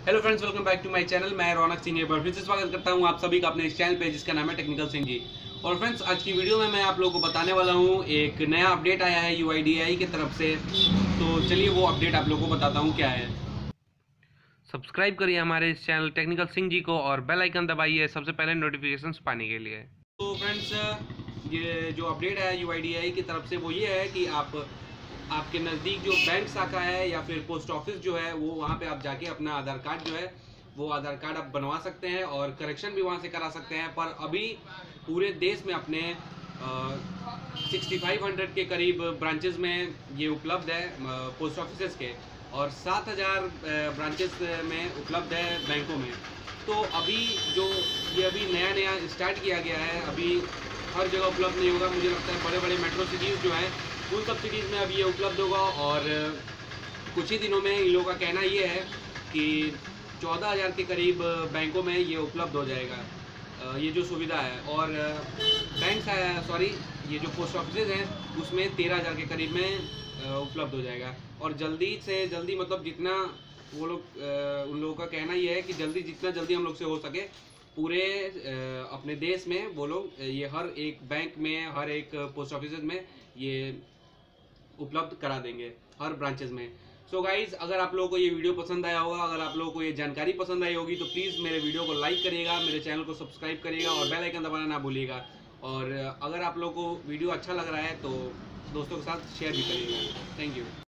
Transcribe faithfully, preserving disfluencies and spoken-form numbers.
Hello friends, welcome back to my channel. मैं रौनक सिंह एक बार फिर से स्वागत करता हूं आप सभी का अपने इस चैनल पे जिसका नाम है टेक्निकल सिंह जी। और फ्रेंड्स, आज की वीडियो में मैं आप लोगों को बताने वाला हूं एक नया अपडेट आया है यूआईडीएआई की तरफ से। तो चलिए वो अपडेट आप लोगों को बताता हूं क्या है। सब्सक्राइब करिए हमारे इस चैनल टेक्निकल सिंह जी को और बेल आइकन दबाइए सबसे पहले नोटिफिकेशंस पाने के लिए। तो फ्रेंड्स, ये जो अपडेट है यूआईडीएआई की तरफ से वो ये है कि आप आपके नज़दीक जो बैंक शाखा है या फिर पोस्ट ऑफिस जो है वो वहाँ पे आप जाके अपना आधार कार्ड जो है वो आधार कार्ड आप बनवा सकते हैं और करेक्शन भी वहाँ से करा सकते हैं। पर अभी पूरे देश में अपने सिक्सटी फाइव हंड्रेड के करीब ब्रांचेस में ये उपलब्ध है पोस्ट ऑफिस के, और सात हज़ार ब्रांचेस में उपलब्ध है बैंकों में। तो अभी जो ये अभी नया नया स्टार्ट किया गया है, अभी हर जगह उपलब्ध नहीं होगा। मुझे लगता है बड़े बड़े मेट्रो सिटीज़ जो हैं उन सब सिटीज़ में अभी ये उपलब्ध होगा, और कुछ ही दिनों में इन लोगों का कहना ये है कि चौदह हज़ार के करीब बैंकों में ये उपलब्ध हो जाएगा ये जो सुविधा है। और बैंक सॉरी ये जो पोस्ट ऑफिस हैं उसमें तेरह हज़ार के करीब में उपलब्ध हो जाएगा। और जल्दी से जल्दी मतलब जितना वो लोग उन लोगों का कहना ये है कि जल्दी जितना जल्दी हम लोग से हो सके पूरे अपने देश में वो लोग ये हर एक बैंक में हर एक पोस्ट ऑफिस में ये उपलब्ध करा देंगे हर ब्रांचेस में। सो so गाइज, अगर आप लोगों को ये वीडियो पसंद आया होगा, अगर आप लोगों को ये जानकारी पसंद आई होगी तो प्लीज़ मेरे वीडियो को लाइक करिएगा, मेरे चैनल को सब्सक्राइब करिएगा और बेल आइकन दबाना ना भूलिएगा। और अगर आप लोगों को वीडियो अच्छा लग रहा है तो दोस्तों के साथ शेयर भी करिएगा। Thank you.